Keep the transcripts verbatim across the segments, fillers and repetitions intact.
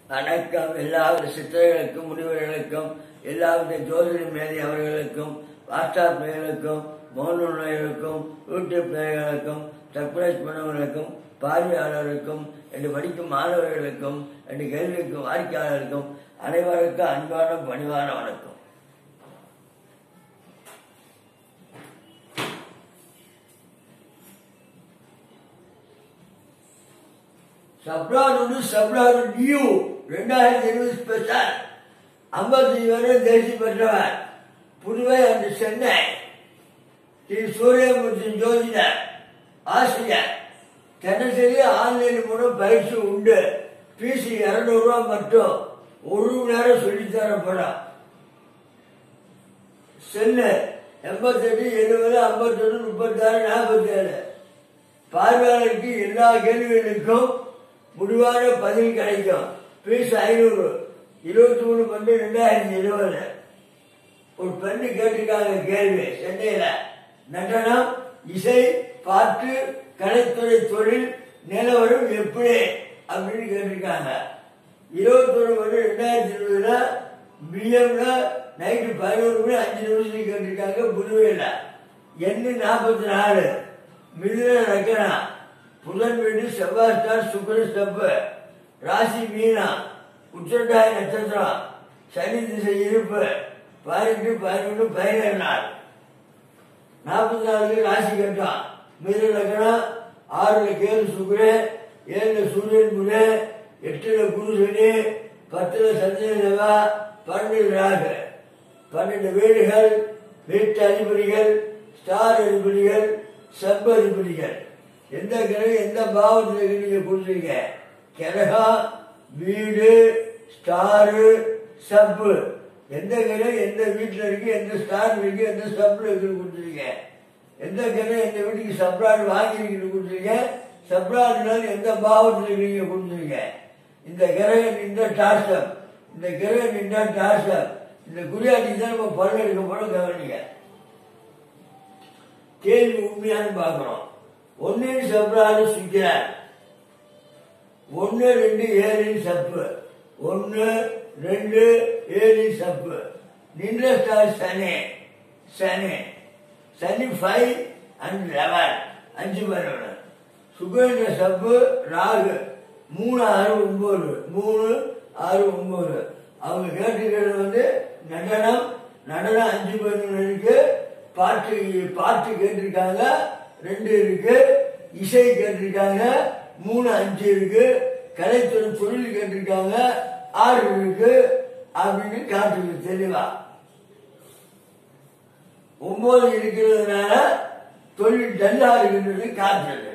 வணக்கம். எல்லாவித சித்திரைகளுக்கும் முனிவர்களுக்கும் எல்லாவித ஜோதிட மேதை அவர்களுக்கும் வாட்ஸ்அப் நேயர்களுக்கும் மோனூர் நேயர்களுக்கும் யூடியூப் நேயர்களுக்கும் சப்ஸ்கிரைப் பண்ணவர்களுக்கும் பார்வையாளர்களுக்கும் என்று படிக்கும் மாணவர்களுக்கும் என்று கேள்விக்கும் வாடிக்கையாளர்களுக்கும் அனைவருக்கும் அன்பான பணிவான வணக்கம். சப்ளானு சப்ளானு நியூ ரெண்டாயிரத்தி இருபது ஸ்பெஷல் ஐம்பத்தி வருடம் தேர்ச்சி பெற்றவர் புதுவை அன்று சென்னை ஸ்ரீ சூரியமூர்த்தி ஜோதிடர் ஆசிரியர். தினசரி ஆன்லைன் மூலம் பயிற்சி உண்டு. பீஸ் இருநூறு ரூபாய் மட்டும். ஒரு மணி நேரம் சொல்லித்தரப்படும். செல்லு எண்பத்தி எட்டு எழுபது ஐம்பத்தி ஒன்று முப்பத்தி ஆறு நாற்பத்தி ஏழு. பார்வையாளருக்கு எல்லா கேள்விகளுக்கும் முடிவான பதில் கிடைக்கும். பீஸ் ஐநூறு. இருபத்தி மூணு பன்னெண்டு ரெண்டாயிரத்தி இருபது. ஒரு பெண்ணு கேட்டிருக்காங்க கேள்வி. சென்னையில நடனம், இசை, பாட்டு, கலைத்துறை தொழில் நிலவரம் எப்படி அப்படின்னு கேட்டிருக்காங்க. இருபத்தி ஒன்று பன்னெண்டு ரெண்டாயிரத்தி இருபதுல பிஎம்ல நைட்டு பதினோரு மணி அஞ்சு நிமிஷத்துக்கு கேட்டிருக்காங்க. புதுவையில எண்ணு நாற்பத்தி நாலு. மிதுன ரக்கனா. புதன் வீடு செவ்வாய் ஸ்டார் சுக்கர ஸ்டெப்பு. ராசி மீனா. உச்சட்டாய நட்சத்திரம். சனி திசை இருப்பு. பதினெட்டு பதினொன்று பதினேழு நாள். நாற்பத்தி நாலுக்கு ராசி கட்டம். மிதுன ரக்கனா. ஆறுல கேது சுக்கரன். ஏழுல சூரியன் புதே. எட்டுல குரு சனி. பத்துல சந்திரன் செவ்வாய். பன்னெண்டு ராகு. பன்னெண்டு வீடுகள், வீட்டு அதிபதிகள், ஸ்டார் அதிபதிகள், சப் அதிபதிகள். எந்த கிரகம் எந்த பாவத்தில் நீங்க கொடுத்துருங்க. கிரகம், வீடு, ஸ்டாரு, சப்பு. எந்த கிரகம் எந்த வீட்டில் இருக்கு, எந்த ஸ்டார் இருக்கு, எந்த சப்ல இருக்கு கொடுத்துருங்க. எந்த கிரகம் எந்த வீட்டுக்கு சப்ராடு வாங்கிருக்கு கொடுத்துருங்க. சப்ராடுனால எந்த பாவத்தில் நீங்க கொடுத்துருங்க. இந்த கிரகம் நின்ற டாசம், இந்த கிரகம் நின்ற டாசம். இந்த குறியாட்டி தான் நம்ம பலன் எடுக்க போல கவனிங்க. கேள்வி உண்மையானு பார்க்கிறோம். ஒன்னு சப்ராடு சுக்கிறார். ஒன்னு ரெண்டு ஏழு சப்பு. ஒன்னு ரெண்டு ஏழு சப்பு. நின்ற ஸ்டார் சனி. சனி சனி ஃபைவ் அண்ட் லெவன். அஞ்சு பதினொன்று. சுகேந்திர சப்பு ராகு. மூணு ஆறு ஒன்பது. மூணு ஆறு ஒன்பது. அவங்க கேட்டுக்கிறது வந்து நடனம். நடனம் அஞ்சு பதினொன்று இருக்கு. பாட்டு பாட்டு கேட்டிருக்காங்க ரெண்டு இருக்கு. இசை கேட்டிருக்காங்க மூணு அஞ்சு இருக்கு. கலைத்துறை தொழில் கேட்டிருக்காங்க ஆறு இருக்கு அப்படின்னு காட்டுது தெளிவா. ஒன்பது இருக்கிறதுனால தொழில் டல்லா இருக்கின்றது காட்டுறது.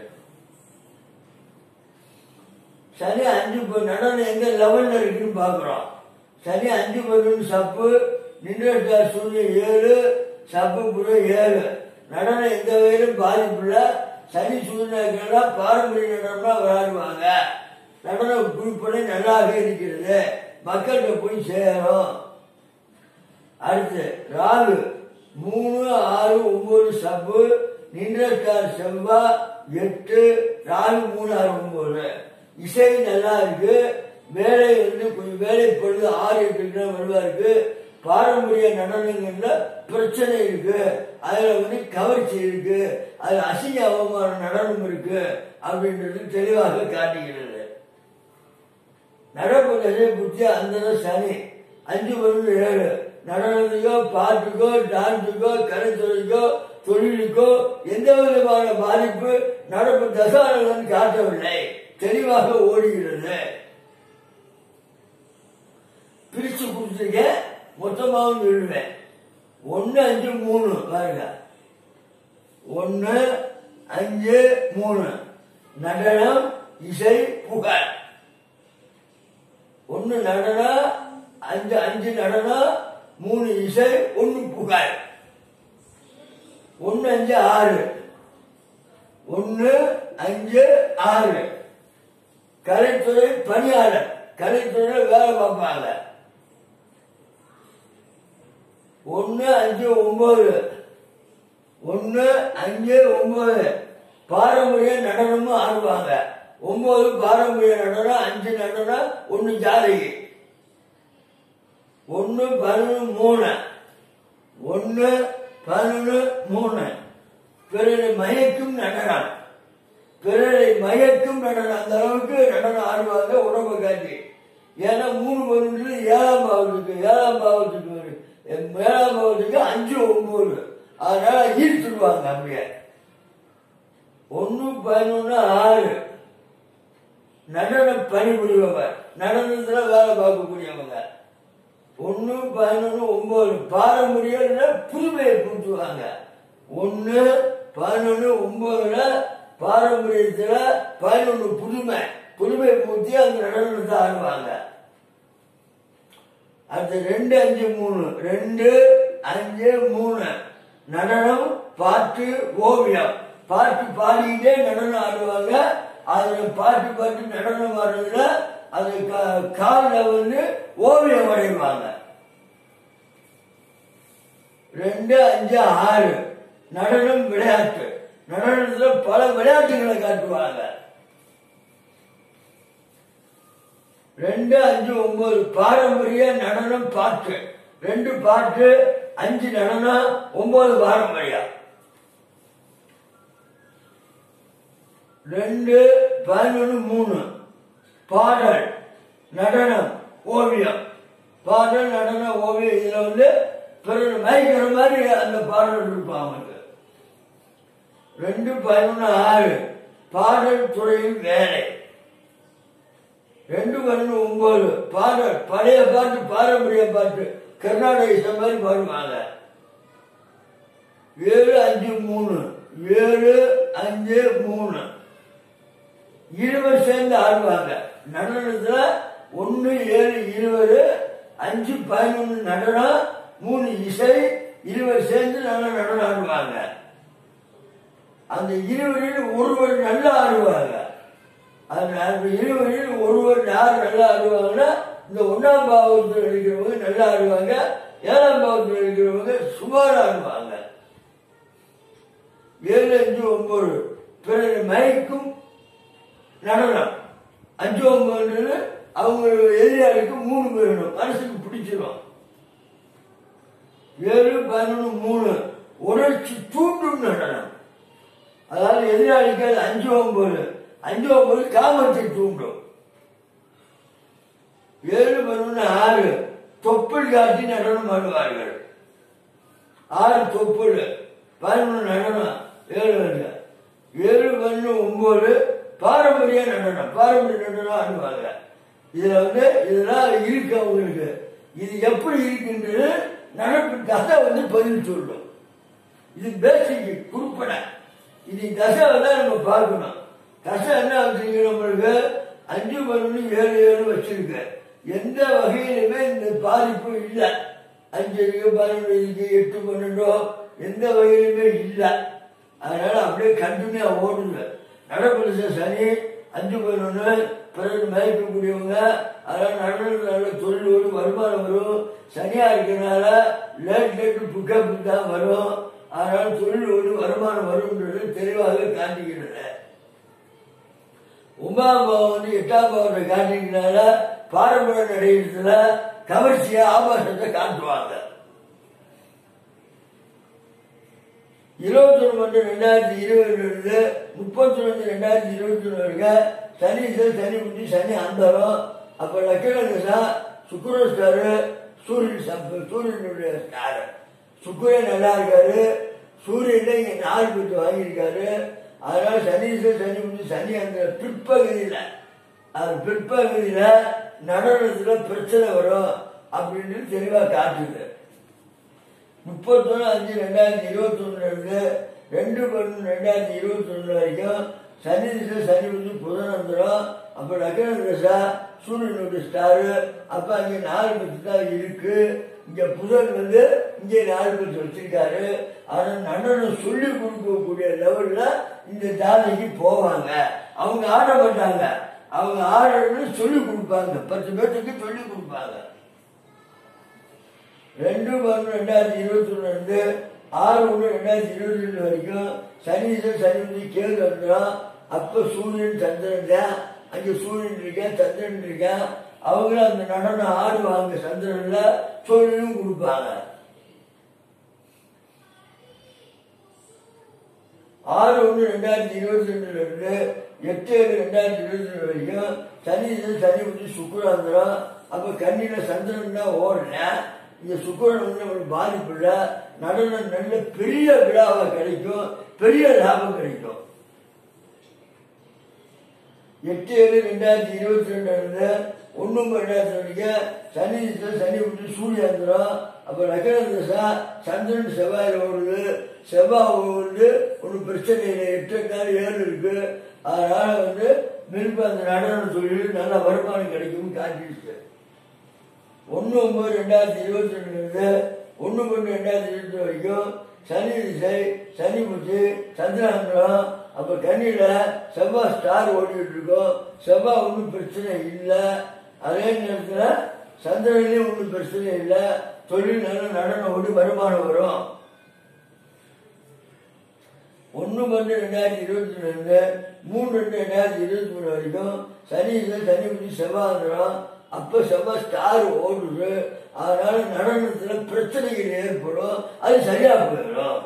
சனி அஞ்சு நடனம் எங்க லெவல்ல இருக்குன்னு பாக்குறோம். சனி அஞ்சு பதினொன்று சப்பு. நின்ற சூரியன் ஏழு. சப்பு புற ஏழு. நடனம் எந்த வகையிலும் பாதிப்புல. சனி சூரியன் பாரம்பரிய நடனம்னா விளையாடுவாங்க. நடனம் குறிப்படை நல்லாக இருக்கிறது. மக்கள்கிட்ட போய் சேரும். அடுத்து ராகு. மூணு ஆறு ஒன்பது சப்பு. நின்ற செவ்வாய் எட்டு. ராகு மூணு ஆறு ஒன்பது. இசை நல்லா இருக்கு. வேலை வந்து கொஞ்சம் வேலை பொழுது ஆறு எட்டு வலுவா இருக்கு. பாரம்பரிய நடனங்கள்ல பிரச்சனை இருக்கு. அதுல வந்து கவர்ச்சி இருக்கு. அது அசிங்க அவமான நடனம் இருக்கு அப்படின்றது தெளிவாக காட்டுகிறது. நடப்பு தசை புத்தி அந்த சனி அஞ்சு பதினொன்று ஏழு. நடனத்துக்கோ பாட்டுக்கோ டான்ஸுக்கோ கலைத்துறைக்கோ தொழிலுக்கோ எந்த விதமான பாதிப்பு நடப்பு தசாரங்கள் காட்டவில்லை. தெளிவாக ஓடுகிறது. பிரிச்சு கொடுத்துருக்க மொத்தமாகவும் சொல்லுவேன். ஒன்னு அஞ்சு மூணு பாருங்க. ஒன்னு அஞ்சு மூணு. நடனம், இசை, புகழ். ஒன்னு நடனம், அஞ்சு அஞ்சு நடனம், மூணு இசை, ஒன்னு புகழ். ஒன்னு அஞ்சு ஆறு. ஒன்னு அஞ்சு ஆறு. கலைத்துறை பணியாளர். கலைத்துறை வேலை பார்ப்பாங்க. ஒன்னு அஞ்சு ஒன்பது. ஒன்னு அஞ்சு ஒன்பது. பாரம்பரிய நடனமும் ஆடுவாங்க. ஒன்பது பாரம்பரிய நடனம், அஞ்சு நடனம், ஒன்னு ஜாதகி. ஒன்னு பதினொன்று மூணு ஒன்னு பதினொன்று மூணு பிறரை மயக்கும் நடனம். பிறரை மயக்கும் நடனம். அந்த அளவுக்கு நடனம் ஆடுவாங்க உடம்பு காட்டி. ஏன்னா மூணு பதினொன்று ஏழாம் பாவத்துக்கு ஏழாம் பாவத்துக்கு ஏழாம் பாவத்துக்கு அஞ்சு ஒன்பது அதனால ஈர்த்துடுவாங்க. அப்படியே ஒன்னு பதினொன்னு ஆறு நடனம் பணிபுரிபவர், நடனத்துல வேலை பார்க்கக்கூடியவங்க. ஒன்னு பதினொன்னு ஒன்பது பாரம்பரிய புதுமையை கூட்டுவாங்க. ஒன்னு பதினொன்னு ஒன்பதுல பாரம்பரியத்துல பதினொன்னு புதுமை புதுமை பூத்தி அந்த நடனத்தை ஆடுவாங்க. அடுத்து ரெண்டு அஞ்சு மூணு ரெண்டு அஞ்சு மூணு நடனம், பாட்டு, ஓவியம். பாட்டு பாடிக்கிட்டே நடனம் ஆடுவாங்க. அதுல பாட்டு பாட்டு நடனம் ஆடுறதுல அது காலில் வந்து ஓவியம் வரைவாங்க. ரெண்டு அஞ்சு ஆறு நடனம், விளையாட்டு. நடனத்துல பல விளையாட்டுகளை காட்டுவாங்க. ரெண்டு அஞ்சு ஒன்பது பாரம்பரிய நடனம், பாட்டு. ரெண்டு பாட்டு, அஞ்சு நடனம், ஒன்பது பாரம்பரியம். ரெண்டு பதினொன்று மூணு பாடல், நடனம், ஓவியம். பாடல், நடனம், ஓவியம். இதுல வந்து பிறகு மயக்கிற மாதிரி அந்த பாடல் இருப்பான் அவனுக்கு. ரெண்டு பதினொன்று ஆறு பாடல் துறையில் வேலை. ரெண்டு பதினொன்று ஒன்பது பாடல், பழைய பாட்டு, பாரம்பரிய பாட்டு, கர்நாடக இசை மாதிரி பாடுவாங்க. ஏழு அஞ்சு மூணு ஏழு அஞ்சு மூணு இருபது சேர்ந்து ஆடுவாங்க. நடனத்துல ஒன்னு ஏழு இருபது, அஞ்சு பதினொன்னு நடனம், மூணு இசை, இருபது சேர்ந்து நல்ல நடனம் ஆடுவாங்க. அந்த இருவரில் ஒருவர் நல்லா ஆடுவாங்க. அந்த இருவரில் ஒருவர் யார் நல்லா ஆடுவாங்கன்னா இந்த ஒன்னாம் பாவத்தில் இருக்கிறவங்க நல்லா ஆடுவாங்க, ஏழாம் பாவத்தில் இருக்கிறவங்க சுமார் ஆடுவாங்க. ஏழு அஞ்சு ஒன்பது பிறகு மயக்கும் நடனம். அஞ்சு ஒன்பது அவங்க எதிராளிக்கு மூணு பேரும் மனசுக்கு பிடிச்சிடும். ஏழு பதினொன்று மூணு உணர்ச்சி தூண்டும் நடனம். அதாவது எதிராளிக்கு அஞ்சு ஒன்பது அஞ்சு ஒன்பது காமத்தை தூண்டும். ஏழு பதினொன்று ஆறு தொப்புள் காட்டி நடனம் ஆடுவார்கள். ஆறு தொப்புள் பதினொன்று நடனம். ஏழு ஏழு பதினொன்று ஒன்பது பாரம்பரிய நடனம். பாரம்பரிய நடனம் ஆடுவாங்க. இதுல வந்து இதெல்லாம் இருக்கு அவங்களுக்கு. இது எப்படி இருக்குன்றது நடப்பு தசை வந்து பதில் சொல்லும். இது பேசிக் குறிப்பிட. இது தசை தான் நம்ம பார்க்கணும். தசை என்ன வச்சிருக்கு நம்மளுக்கு அஞ்சு பதினொன்று ஏழு ஏழு வச்சிருக்கு. எந்த வகையிலுமே இந்த பாதிப்பு இல்லை. அஞ்சு இருக்கு, பதினொன்று இருக்கு, எட்டு பன்னெண்டோ எந்த வகையிலுமே இல்லை. அதனால அப்படியே கண்டினியூ ஓடுங்க. நடப்பு சனி அஞ்சு பதினொன்று பிறகு மயக்கக்கூடியவங்க. அதனால நடன நல்ல தொழிலோடு வருமானம் வரும். சனியா இருக்கிறதுனால லேட் லேட்டு புக்கப்பு தான் வரும். அதனால தொழிலோடு வருமானம் வரும்ன்றது தெளிவாக காட்டிக்கிறது. ஒன்பதாம் பாவம் வந்து எட்டாம் பாவத்தை காட்டிக்கிறதுனால பாரம்பரிய நடிகத்துல கவர்ச்சியா ஆபாசத்தை காட்டுவாங்க. இருபத்தி ஒன்று மட்டும் ரெண்டாயிரத்தி இருபதுல இருந்து முப்பத்தி ஒன்று ரெண்டாயிரத்தி இருபத்தி ஒண்ணு வரைக்கும் சனி சனி புத்தி சனி அந்தரம். அப்ப லக்கணா சுக்கர ஸ்டாரு, சூரியன் சூரியனுடைய ஸ்டாரு. சுக்கரன் நல்லா இருக்காரு. சூரியன் இங்க நாலு பேட்டு வாங்கியிருக்காரு. அதனால சனி சனி புத்தி சனி அந்த பிற்பகுதியில அது பிற்பகுதியில நடனத்துல பிரச்சனை வரும் அப்படின்னு தெளிவா காட்டுது. முப்பத்தி ஒண்ணு அஞ்சு ரெண்டாயிரத்தி இருபத்தி ஒண்ணுல இருந்து ரெண்டு பன்னெண்டு ரெண்டாயிரத்தி இருபத்தி ஒண்ணு வரைக்கும் சனி திசை சனி வந்து புதன் வந்துடும். அப்ப லக்ன திசை சூரியனுடைய ஸ்டாரு. அப்ப அங்க நாலு பத்து தான் இருக்கு. இங்க புதன் வந்து இங்கே நாலு பத்து வச்சிருக்காரு. ஆனா நடனம் சொல்லி கொடுக்கக்கூடிய லெவல்ல இந்த ஜாதிக்கு போவாங்க. அவங்க ஆட மாட்டாங்க. அவங்க ஆடுறது சொல்லி கொடுப்பாங்க. பத்து பேர்த்துக்கு சொல்லி கொடுப்பாங்க. ரெண்டு பன்னெண்டு ரெண்டாயிரத்தி இருபத்தி ஒண்ணு இருந்து ஆறு ஒன்று ரெண்டாயிரத்தி இருபத்தி ரெண்டு வரைக்கும் சனி சனி கேது வந்துடும். அப்ப சூரியன் சந்திரன் தான், அங்க சூரியன் இருக்கேன் சந்திரன் இருக்கேன், அவங்களும் அந்த நடனம் ஆடுவாங்க. சந்திரன்ல சூரியனும் கொடுப்பாங்க. ஆறு ஒன்று ரெண்டாயிரத்தி இருபத்தி ரெண்டுல இருந்து எட்டு ஏழு ரெண்டாயிரத்தி இருபத்தி ரெண்டு வரைக்கும் சனி சனி வந்து சுக்கராந்திரம். அப்ப கண்ணில சந்திரன் தான் ஓடுறேன். இந்த சுக்கரன் வந்து நம்மளுக்கு பாதிப்பு இல்லை. நடனம் நல்ல பெரிய விழாவா கிடைக்கும், பெரிய லாபம் கிடைக்கும். எட்டு ஏழு ரெண்டாயிரத்தி இருபத்தி ரெண்டுல இருந்து ஒன்னு ரெண்டாயிரத்தி வரைக்கும் சனி சனி விட்டு சூரியாந்திரம். அப்ப நகர தசா சந்திரன் செவ்வாயில் ஓடுது. செவ்வாய் வந்து ஒரு பிரச்சனை இல்லை. எட்டு நாள் ஏழு இருக்கு. அதனால வந்து விருப்ப அந்த நடன தொழில் நல்ல வருமானம் கிடைக்கும் காட்டிடுச்சு. ஒன்னு ஒன்பது ரெண்டாயிரத்தி இருபத்தி ரெண்டுல இருந்து ஒன்னு ஒன்று ரெண்டாயிரத்தி இருபத்தி வரைக்கும் சனி திசை சனி புத்தி சந்திராந்திரம். அப்ப கண்ணில செவ்வாய் ஸ்டார் ஓடிட்டு இருக்கோம். செவ்வாய் ஒன்றும் பிரச்சனை இல்லை. அதே நேரத்துல சந்திரன்லயும் ஒன்றும் பிரச்சனை இல்லை. தொழில் நல்ல நடனம் ஓடி வருமானம் வரும். ஒன்னு பன்னெண்டு ரெண்டாயிரத்தி இருபத்தி ரெண்டுல இருந்து மூணு ரெண்டு ரெண்டாயிரத்தி இருபத்தி மூணு வரைக்கும் சனி சனி புத்தி செவ்வாந்திரம். அப்ப செவ்வாய் ஸ்டார் ஓடுது. அதனால நடனத்துல பிரச்சனைகள் ஏற்படும், அது சரியா போயிடும்.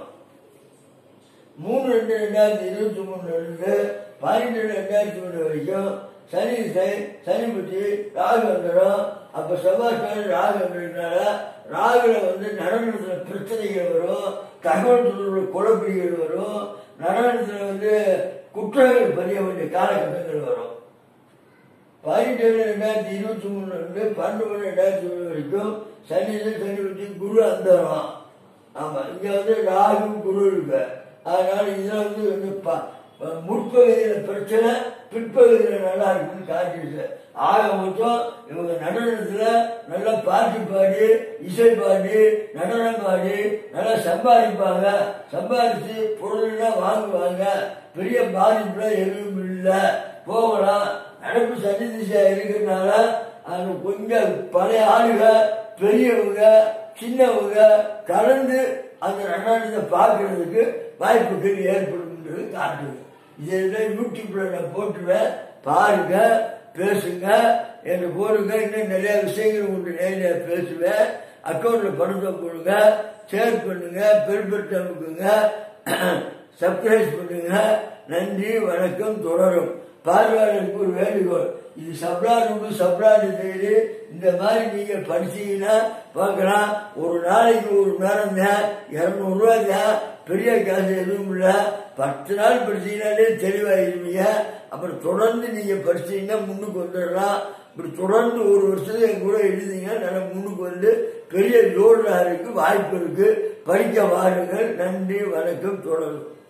மூணு ரெண்டு ரெண்டாயிரத்தி இருபத்தி மூணுல இருந்து பன்னெண்டு ரெண்டு ரெண்டாயிரத்தி மூணு வரைக்கும் சனி திசை சனி புத்தி ராகு வந்துடும். அப்ப செவ்வாய் ஸ்டார் ராகு வந்ததுனால ராகுல வந்து நடனத்துல பிரச்சனைகள் வரும், தகவல் தொடர்பு குழப்படிகள் வரும், நடனத்துல வந்து குற்றங்கள் பதிய வேண்டிய காலகட்டங்கள் வரும். பதினெட்டு ஏழு ரெண்டாயிரத்தி இருபத்தி மூணுல இருந்து பன்னெண்டு ரெண்டாயிரத்தி மூணு வரைக்கும் சனி சனி புத்தி குரு அந்தரம். ஆமா, இங்க வந்து ராகு குரு இருக்கு. அதனால இதுல வந்து முற்பகுதியில பிரச்சனை, பிற்பகுதியில நல்லா இருக்குன்னு காட்டிடுச்சு. ஆக மொத்தம் இவங்க நடனத்துல நல்லா பாட்டு பாடி இசை பாடி நடனம் பாடி நல்லா சம்பாதிப்பாங்க. சம்பாதிச்சு பொருள்லாம் வாங்குவாங்க. பெரிய பாதிப்புல எதுவும் இல்லை, போகலாம். நடப்பு சனி திசையா இருக்கிறதுனால அது கொஞ்சம் பழைய ஆளுக பெரியவங்க சின்னவங்க கலந்து அந்த நடனத்தை பார்க்கறதுக்கு வாய்ப்புகள் ஏற்படும்ன்றது காட்டுது. இதெல்லாம் யூடியூப்ல நான் போட்டுவேன், பாருங்க, பேசுங்க, என்று போடுங்க. இன்னும் நிறைய விஷயங்கள் உங்களுக்கு நேரடியா பேசுவேன். அக்கௌண்ட்ல பணத்தை போடுங்க, ஷேர் பண்ணுங்க, பெல் பட்டன் அமுக்குங்க, சப்ஸ்கிரைப் பண்ணுங்க. நன்றி, வணக்கம். தொடரும். பார்வையாளருக்கு ஒரு வேண்டுகோள், இது சப்ளாடு உண்டு சப்ளாடு செய்து இந்த மாதிரி நீங்க படிச்சீங்கன்னா பார்க்கலாம். ஒரு நாளைக்கு ஒரு நேரம் தான், இருநூறு ரூபாய் தான், பெரிய காசு எதுவும் இல்லை. பத்து நாள் படிச்சீங்கன்னாலே தெளிவாயிருவீங்க. அப்புறம் தொடர்ந்து நீங்க படிச்சீங்கன்னா முன்னுக்கு வந்துடலாம். இப்படி தொடர்ந்து ஒரு வருஷத்துக்கு என் கூட எழுதிங்கன்னா நல்லா முன்னுக்கு வந்து பெரிய லோடாருக்கு வாய்ப்பு இருக்கு. படிக்க வாருங்கள். நன்றி, வணக்கம். தொடரும்.